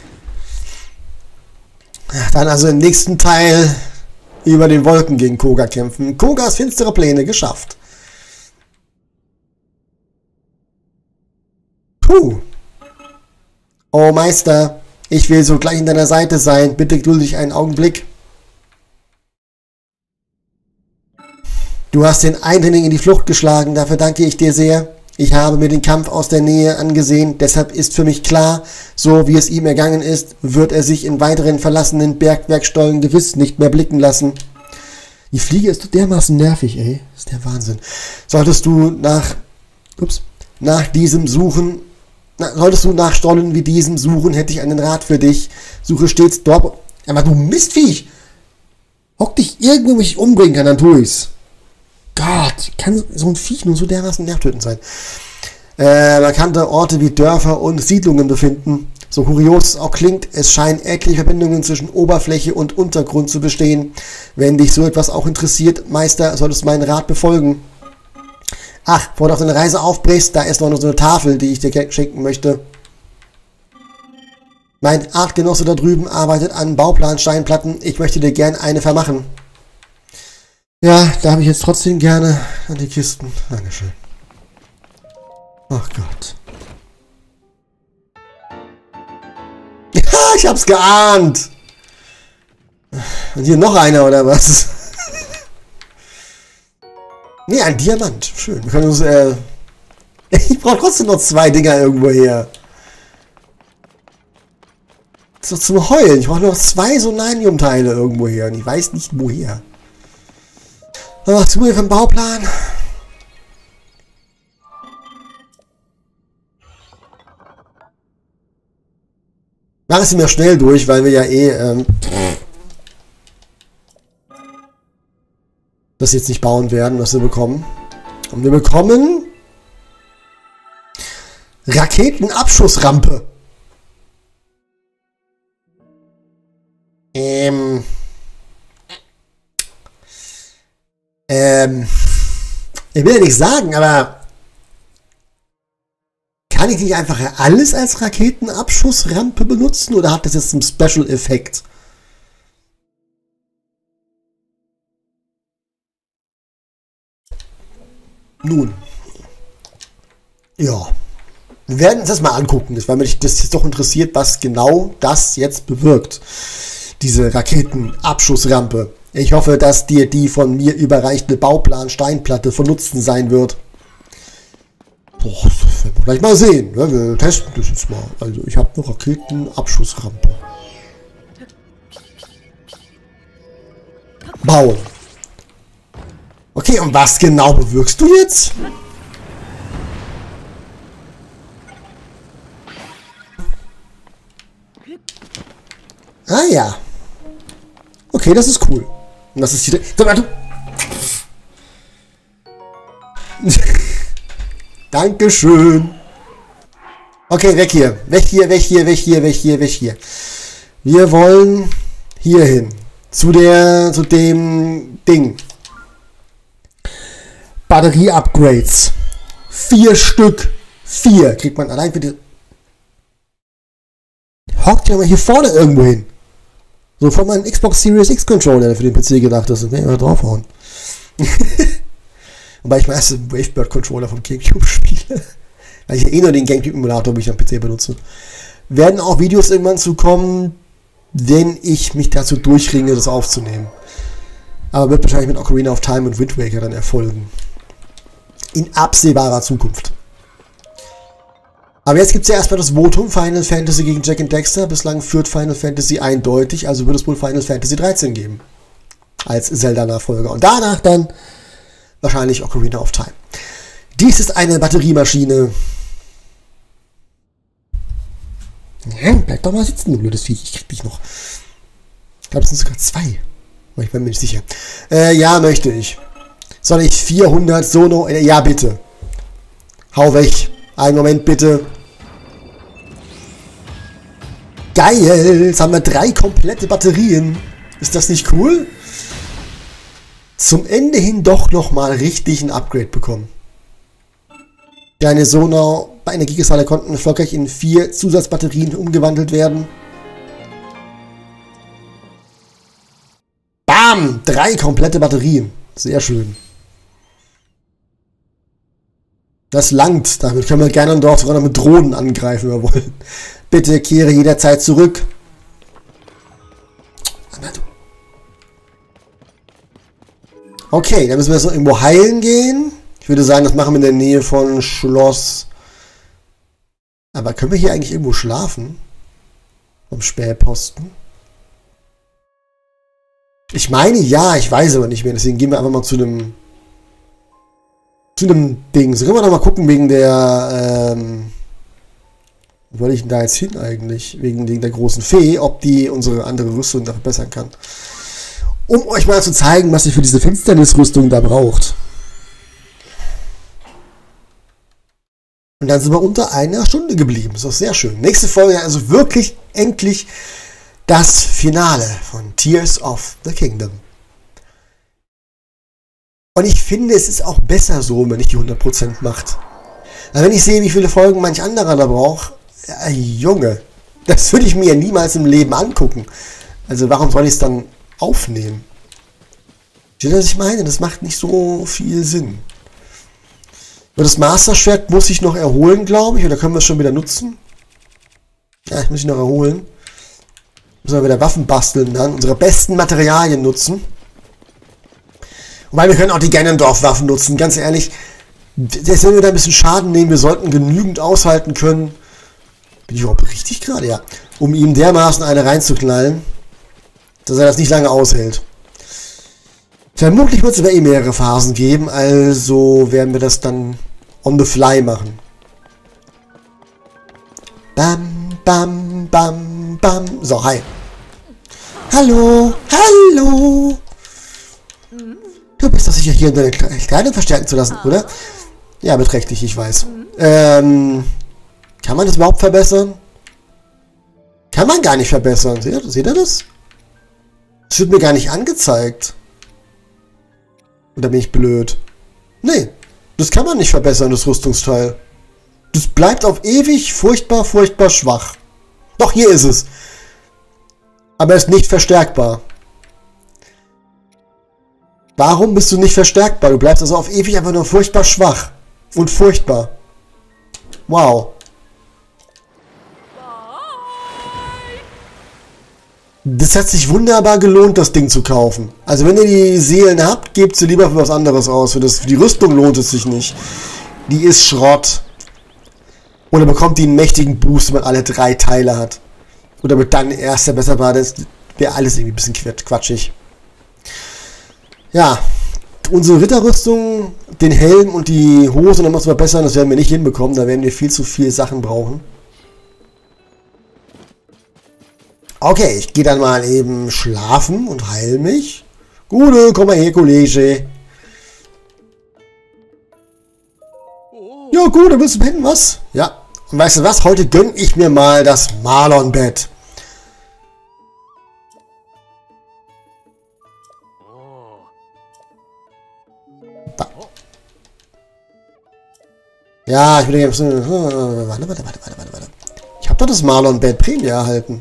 Dann also im nächsten Teil über den Wolken gegen Koga kämpfen. Kogas finstere Pläne geschafft. Puh. Oh Meister, ich will so gleich an deiner Seite sein. Bitte gedulde dich einen Augenblick. Du hast den Eindringling in die Flucht geschlagen, dafür danke ich dir sehr. Ich habe mir den Kampf aus der Nähe angesehen, deshalb ist für mich klar, so wie es ihm ergangen ist, wird er sich in weiteren verlassenen Bergwerkstollen gewiss nicht mehr blicken lassen. Die Fliege ist dermaßen nervig, ey. Das ist der Wahnsinn. Solltest du nach diesem suchen, solltest du nach Stollen wie diesem suchen, hätte ich einen Rat für dich. Suche stets dort. Aber du Mistviech! Hock dich irgendwo, wo ich umbringen kann, dann tu ich's. Gott, kann so ein Viech nur so dermaßen nervtötend sein. Bekannte Orte wie Dörfer und Siedlungen befinden. So kurios es auch klingt, es scheinen etliche Verbindungen zwischen Oberfläche und Untergrund zu bestehen. Wenn dich so etwas auch interessiert, Meister, solltest du meinen Rat befolgen. Ach, bevor du auf deine Reise aufbrichst, da ist noch so eine Tafel, die ich dir schenken möchte. Mein Artgenosse da drüben arbeitet an Bauplansteinplatten. Ich möchte dir gern eine vermachen. Ja, da habe ich jetzt trotzdem gerne an die Kisten. Dankeschön. Ach Gott. Ja, ich hab's geahnt. Und hier noch einer, oder was? Nee, ein Diamant. Schön. Wir können uns, ich brauche trotzdem noch 2 Dinger irgendwo her. Das ist doch zum Heulen. Ich brauche noch 2 Solanium-Teile irgendwo her. Und ich weiß nicht woher. Was machst du mir für einen Bauplan? Mach es mir schnell durch, weil wir ja das jetzt nicht bauen werden, was wir bekommen. Und wir bekommen Raketenabschussrampe. Ich will ja nicht sagen, aber kann ich nicht einfach alles als Raketenabschussrampe benutzen oder hat das jetzt einen Special-Effekt? Nun. Ja. Wir werden uns das mal angucken, weil mich das jetzt doch interessiert, was genau das jetzt bewirkt. Diese Raketenabschussrampe. Ich hoffe, dass dir die von mir überreichte Bauplan-Steinplatte von Nutzen sein wird. Boah, das werden wir gleich mal sehen. Ne? Wir testen das jetzt mal. Also ich habe eine Raketenabschussrampe. bauen. Okay, und was genau bewirkst du jetzt? Ah ja. Okay, das ist cool. Und das ist hier... Dankeschön. Okay, weg hier. Weg hier, weg hier, weg hier, weg hier, weg hier. Wir wollen hier hin. Zu dem Ding. Batterie-Upgrades. 4 Stück. 4 kriegt man allein für die... Hockt ja mal hier vorne irgendwo hin. So von meinem Xbox Series X Controller, der für den PC gedacht ist. Und kann ich mal draufhauen. Wobei ich meistens den Wavebird Controller vom Gamecube spiele. Weil ich ja eh nur den Gamecube Emulator, wie ich am PC benutze. Werden auch Videos irgendwann zu kommen, wenn ich mich dazu durchringe, das aufzunehmen. Aber wird wahrscheinlich mit Ocarina of Time und Wind Waker dann erfolgen. In absehbarer Zukunft. Aber jetzt gibt es ja erstmal das Votum Final Fantasy gegen Jak and Daxter. Bislang führt Final Fantasy eindeutig, also wird es wohl Final Fantasy 13 geben. Als Zelda-Nachfolger. Und danach dann wahrscheinlich Ocarina of Time. Dies ist eine Batteriemaschine. Ja, bleib doch mal sitzen, du blödes Viech. Ich krieg dich noch. Ich glaube, es sind sogar 2. Aber ich bin mir nicht sicher. Ja, möchte ich. Soll ich 400 Sono... Ja, bitte. Hau weg. Einen Moment, bitte. Geil. Jetzt haben wir 3 komplette Batterien. Ist das nicht cool? Zum Ende hin doch nochmal richtig ein Upgrade bekommen. Deine Sonar bei Energiekristalle konnten erfolgreich in 4 Zusatzbatterien umgewandelt werden. Bam! 3 komplette Batterien. Sehr schön. Das langt. Damit können wir gerne dort sogar noch mit Drohnen angreifen, wenn wir wollen. Bitte kehre jederzeit zurück. Okay, dann müssen wir jetzt noch irgendwo heilen gehen. Ich würde sagen, das machen wir in der Nähe von Schloss. Aber können wir hier eigentlich irgendwo schlafen? Am Spähposten? Ich meine, ja, ich weiß aber nicht mehr. Deswegen gehen wir einfach mal zu einem Ding. So können wir doch mal gucken wegen der, wo wollte ich denn da jetzt hin eigentlich? Wegen der großen Fee, ob die unsere andere Rüstung da verbessern kann. Um euch mal zu zeigen, was ihr für diese Finsternisrüstung da braucht. Und dann sind wir unter einer Stunde geblieben. Das ist auch sehr schön. Nächste Folge, also wirklich endlich das Finale von Tears of the Kingdom. Und ich finde, es ist auch besser so, wenn man nicht die 100% macht. Aber wenn ich sehe, wie viele Folgen manch anderer da braucht, Junge, das würde ich mir ja niemals im Leben angucken. Also warum soll ich es dann aufnehmen? Versteht ihr, was ich meine? Das macht nicht so viel Sinn. Das Master-Schwert muss ich noch erholen, glaube ich. Oder können wir es schon wieder nutzen? Ja, ich muss ihn noch erholen. Müssen wir wieder Waffen basteln dann. Unsere besten Materialien nutzen. Wobei wir können auch die Ganondorf-Waffen nutzen. Ganz ehrlich, selbst wenn wir da ein bisschen Schaden nehmen, wir sollten genügend aushalten können. Bin ich überhaupt richtig gerade? Ja. Um ihm dermaßen eine reinzuknallen, dass er das nicht lange aushält. Vermutlich wird es aber eh mehrere Phasen geben, also werden wir das dann on the fly machen. Bam, bam, bam, bam. So, hi. Hallo, hallo. Du bist doch sicher hier, um deine Kleidung verstärken zu lassen, oder? Ja, beträchtlich, ich weiß. Kann man das überhaupt verbessern? Kann man gar nicht verbessern. Seht ihr das? Das wird mir gar nicht angezeigt. Oder bin ich blöd? Nee, das kann man nicht verbessern, das Rüstungsteil. Das bleibt auf ewig furchtbar, furchtbar schwach. Doch, hier ist es. Aber es ist nicht verstärkbar. Warum bist du nicht verstärkbar? Du bleibst also auf ewig einfach nur furchtbar schwach. Und furchtbar. Wow. Das hat sich wunderbar gelohnt, das Ding zu kaufen. Also wenn ihr die Seelen habt, gebt sie lieber für was anderes aus. Für die Rüstung lohnt es sich nicht. Die ist Schrott. Oder bekommt die einen mächtigen Boost, wenn man alle 3 Teile hat. Oder wird dann erst der besser war. Das wäre alles irgendwie ein bisschen quatschig. Ja, unsere Ritterrüstung, den Helm und die Hose noch mal zu verbessern, das werden wir nicht hinbekommen. Da werden wir viel zu viel Sachen brauchen. Okay, ich gehe dann mal eben schlafen und heil mich. Gute, komm mal her, Kollege. Ja gut, dann willst du pennen, was? Ja. Und weißt du was? Heute gönne ich mir mal das Marlon-Bett. Ja, ich will jetzt... Warte. Ich habe doch das Marlon-Bett Prämie erhalten.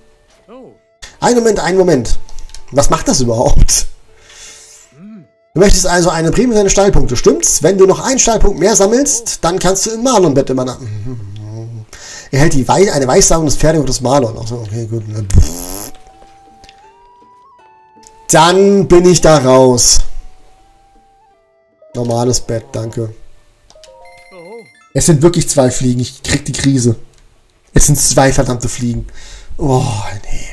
Einen Moment. Was macht das überhaupt? Du möchtest also eine Prämie für deine Stallpunkte, stimmt's? Wenn du noch einen Stallpunkt mehr sammelst, dann kannst du im Marlon-Bett immer nach... Erhält eine Weissagung des Pferdes und des Marlon. Achso, okay, gut. Dann bin ich da raus. Normales Bett, danke. Es sind wirklich 2 Fliegen. Ich krieg die Krise. Es sind 2 verdammte Fliegen. Oh, nee.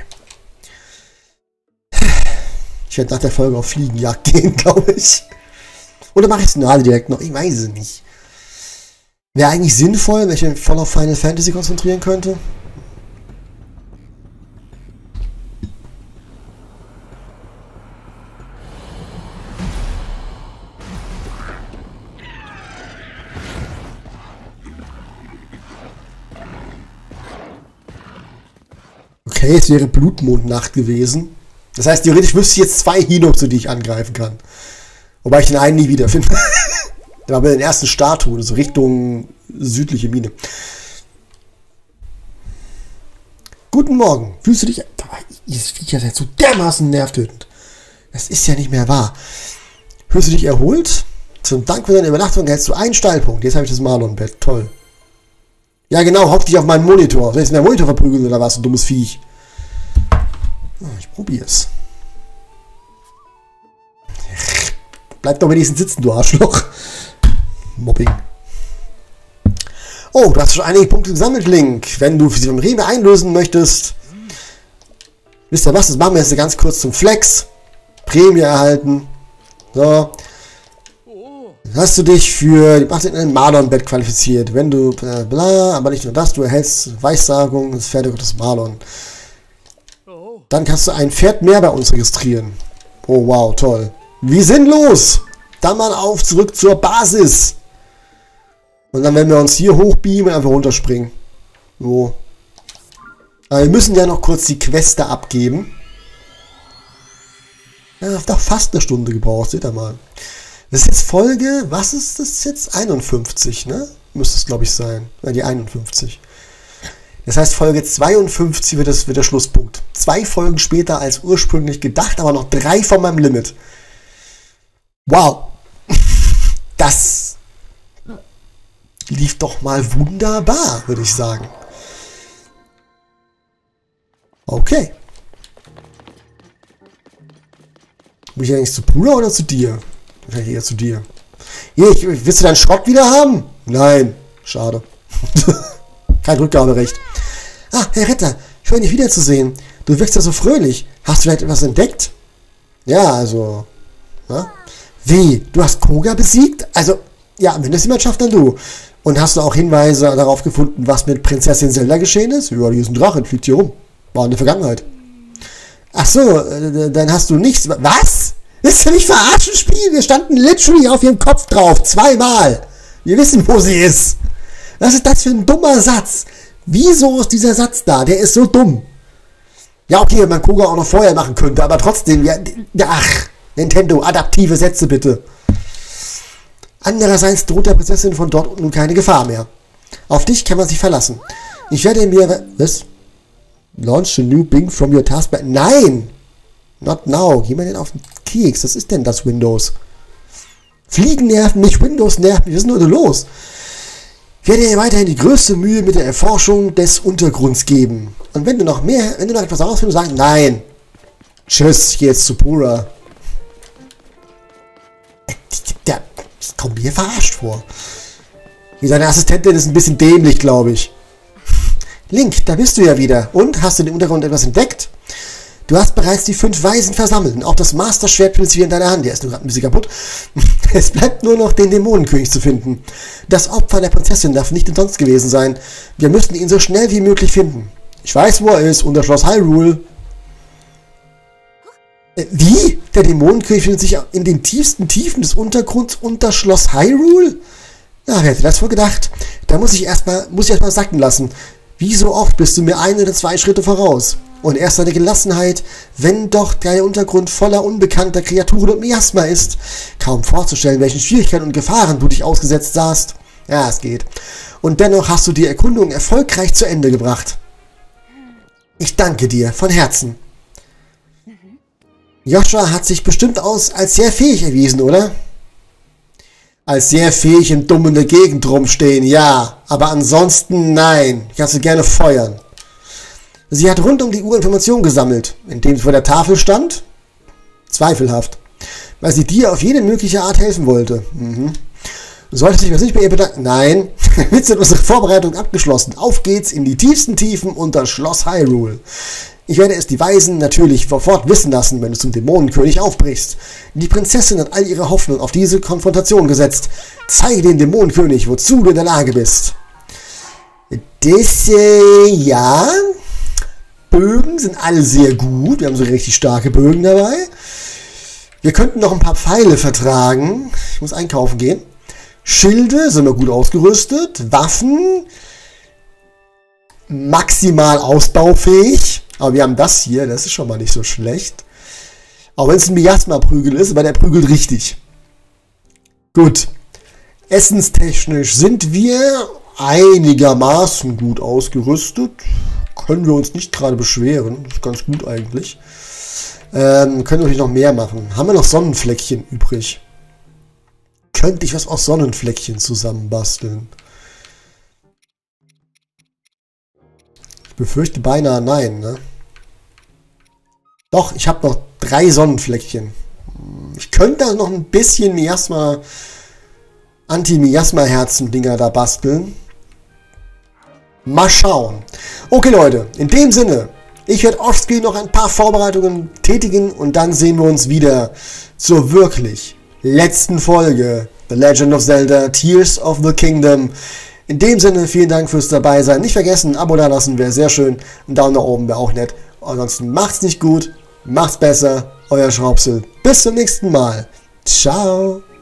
Ich werde nach der Folge auf Fliegenjagd gehen, glaube ich. Oder mache ich es gerade direkt noch? Ich weiß es nicht. Wäre eigentlich sinnvoll, wenn ich mich voll auf Final Fantasy konzentrieren könnte. Okay, es wäre Blutmondnacht gewesen. Das heißt, theoretisch wüsste ich jetzt 2 Hinoxe, die ich angreifen kann. Wobei ich den einen nie wiederfinde. Der war bei den ersten Statuen, so Richtung südliche Mine. Guten Morgen. Fühlst du dich... Dieses Viech ist jetzt so dermaßen nervtötend. Das ist ja nicht mehr wahr. Fühlst du dich erholt? Zum Dank für deine Übernachtung hältst du einen Steilpunkt. Jetzt habe ich das Marlon-Bett. Toll. Ja genau, hock dich auf meinen Monitor. Soll ich den Monitor verprügeln oder was, du dummes Viech? Ich probiere es. Bleib doch wenigstens sitzen, du Arschloch. Mobbing. Oh, du hast schon einige Punkte gesammelt, Link. Wenn du sie vom Rewe einlösen möchtest. Wisst ihr was? Das machen wir jetzt ganz kurz zum Flex. Prämie erhalten. So. Hast du dich für die 18. Marlon-Bett qualifiziert. Wenn du bla, aber nicht nur das, du erhältst Weissagung des Pferdegottes Marlon. Dann kannst du ein Pferd mehr bei uns registrieren. Oh wow, toll. Wie sinnlos! Dann mal auf, zurück zur Basis. Und dann werden wir uns hier hochbeamen und einfach runterspringen. So. Aber wir müssen ja noch kurz die Queste abgeben. Ja, doch fast eine Stunde gebraucht, seht ihr mal. Das ist jetzt Folge, was ist das jetzt? 51, ne? Müsste es, glaube ich, sein. Ja, die 51. Das heißt, Folge 52 wird der Schlusspunkt. 2 Folgen später als ursprünglich gedacht, aber noch 3 von meinem Limit. Wow. Das lief doch mal wunderbar, würde ich sagen. Okay. Muss ich eigentlich zu Pula oder zu dir? Wahrscheinlich eher zu dir. Hier, willst du deinen Schrott wieder haben? Nein. Schade. Kein Rückgaberecht. Ah, Herr Ritter, schön dich wiederzusehen. Du wirkst ja so fröhlich. Hast du vielleicht etwas entdeckt? Ja, also... Na? Wie? Du hast Koga besiegt? Also, ja, wenn das jemand schafft, dann du. Und hast du auch Hinweise darauf gefunden, was mit Prinzessin Zelda geschehen ist? Ja, die ist ein Drache, fliegt hier rum. War in der Vergangenheit. Ach so, dann hast du nichts... Was? Willst du mich verarschen, Spiel? Wir standen literally auf ihrem Kopf drauf. 2-mal. Wir wissen, wo sie ist. Was ist das für ein dummer Satz? Wieso ist dieser Satz da? Der ist so dumm. Ja, okay, wenn man Koga auch noch vorher machen könnte, aber trotzdem, ja, ach, Nintendo, adaptive Sätze bitte. Andererseits droht der Prinzessin von dort nun keine Gefahr mehr. Auf dich kann man sich verlassen. Ich werde mir... Was? Launch a new Bing from your taskbar. Nein! Not now. Geh mal denn auf den Keks. Was ist denn das Windows? Fliegen nerven mich, Windows nerven mich. Was ist denn heute los? Ich werde dir weiterhin die größte Mühe mit der Erforschung des Untergrunds geben. Und wenn du noch etwas herausfindest, sagst, nein. Tschüss, ich gehe jetzt zu Pura. Ich komme mir verarscht vor. Wie seine Assistentin ist ein bisschen dämlich, glaube ich. Link, da bist du ja wieder. Und, hast du den Untergrund etwas entdeckt? Du hast bereits die 5 Weisen versammelt und auch das Master-Schwert befindest wieder in deiner Hand. Der ist nur gerade ein bisschen kaputt. Es bleibt nur noch, den Dämonenkönig zu finden. Das Opfer der Prinzessin darf nicht umsonst gewesen sein. Wir müssen ihn so schnell wie möglich finden. Ich weiß, wo er ist, unter Schloss Hyrule. Wie? Der Dämonenkönig findet sich in den tiefsten Tiefen des Untergrunds unter Schloss Hyrule? Ja, wer hätte das wohl gedacht? Da muss ich erstmal sacken lassen. Wie so oft bist du mir 1 oder 2 Schritte voraus. Und erst deine Gelassenheit, wenn doch der Untergrund voller unbekannter Kreaturen und Miasma ist. Kaum vorzustellen, welchen Schwierigkeiten und Gefahren du dich ausgesetzt sahst. Ja, es geht. Und dennoch hast du die Erkundung erfolgreich zu Ende gebracht. Ich danke dir von Herzen. Joshua hat sich bestimmt als sehr fähig erwiesen, oder? Als sehr fähig und dumm in der Gegend rumstehen, ja. Aber ansonsten nein. Ich kann sie gerne feuern. Sie hat rund um die Uhr Informationen gesammelt, indem sie vor der Tafel stand. Zweifelhaft. Weil sie dir auf jede mögliche Art helfen wollte. Sollte sich was nicht bei ihr bedanken? Nein. Damit sind unsere Vorbereitungen abgeschlossen. Auf geht's in die tiefsten Tiefen unter Schloss Hyrule. Ich werde es die Weisen natürlich sofort wissen lassen, wenn du zum Dämonenkönig aufbrichst. Die Prinzessin hat all ihre Hoffnung auf diese Konfrontation gesetzt. Zeige dem Dämonenkönig, wozu du in der Lage bist. Das, ja. Bögen sind alle sehr gut. Wir haben so richtig starke Bögen dabei. Wir könnten noch ein paar Pfeile vertragen. Ich muss einkaufen gehen. Schilde sind wir gut ausgerüstet. Waffen maximal ausbaufähig. Aber wir haben das hier, das ist schon mal nicht so schlecht. Auch wenn es ein Miasma-Prügel ist, aber der prügelt richtig. Gut. Essenstechnisch sind wir einigermaßen gut ausgerüstet. Können wir uns nicht gerade beschweren. Das ist ganz gut eigentlich. Können wir natürlich noch mehr machen. Haben wir noch Sonnenfleckchen übrig? Könnte ich was aus Sonnenfleckchen zusammenbasteln? Ich befürchte beinahe nein, ne? Doch, ich habe noch 3 Sonnenfleckchen. Ich könnte noch ein bisschen Miasma, Anti-Miasma-Herzen-Dinger da basteln. Mal schauen. Okay, Leute, in dem Sinne, ich werde offscreen noch ein paar Vorbereitungen tätigen und dann sehen wir uns wieder zur wirklich letzten Folge The Legend of Zelda Tears of the Kingdom. In dem Sinne, vielen Dank fürs dabei sein. Nicht vergessen, ein Abo da lassen wäre sehr schön. Ein Daumen nach oben wäre auch nett. Ansonsten macht's nicht gut, macht's besser. Euer Schraubsel. Bis zum nächsten Mal. Ciao.